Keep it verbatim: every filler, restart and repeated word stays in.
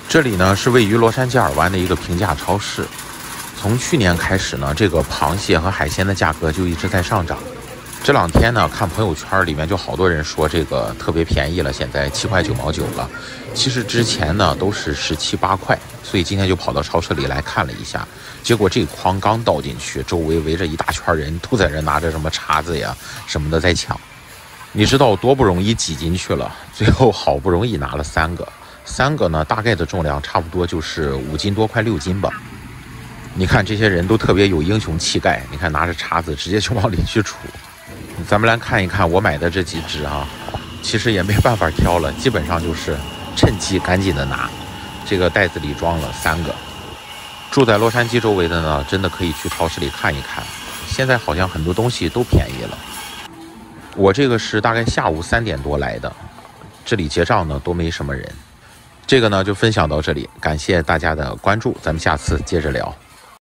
这里呢是位于洛杉矶尔湾的一个平价超市。从去年开始呢，这个螃蟹和海鲜的价格就一直在上涨。这两天呢，看朋友圈里面就好多人说这个特别便宜了，现在七块九毛九了。其实之前呢都是十七八块，所以今天就跑到超市里来看了一下。结果这筐刚倒进去，周围围着一大圈人，都在这拿着什么叉子呀什么的在抢。你知道多不容易挤进去了，最后好不容易拿了三个。三个呢，大概的重量差不多就是五斤多，快六斤吧。你看这些人都特别有英雄气概，你看拿着叉子直接就往里去杵。咱们来看一看我买的这几只啊，其实也没办法挑了，基本上就是趁机赶紧的拿。这个袋子里装了三个。住在洛杉矶周围的呢，真的可以去超市里看一看，现在好像很多东西都便宜了。我这个是大概下午三点多来的，这里结账呢都没什么人。这个呢就分享到这里，感谢大家的关注，咱们下次接着聊。